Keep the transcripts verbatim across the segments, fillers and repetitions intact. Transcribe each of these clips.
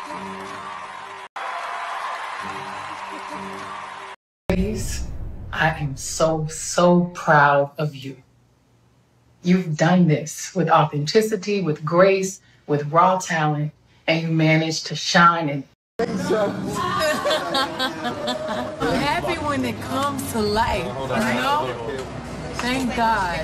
Ladies, I am so, so proud of you. You've done this with authenticity, with grace, with raw talent, and you managed to shine in. I'm happy when it comes to life, you know? Thank God.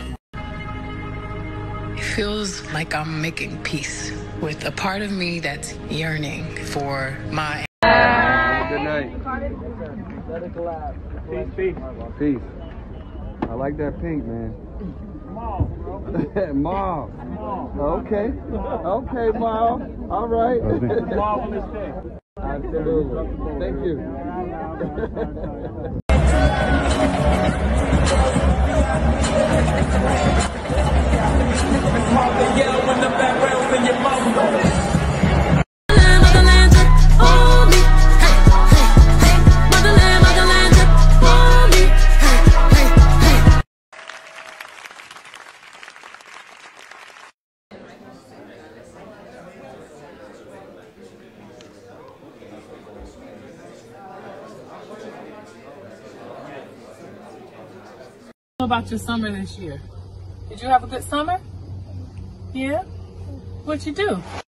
It feels like I'm making peace with a part of me that's yearning for my... Good night. Peace, peace. Peace. I like that pink, man. Mauve, bro. Mauve. Okay. Okay, Mauve. All right. Marvelous day. Absolutely. Thank you. About your summer this year. Did you have a good summer? Yeah? What'd you do?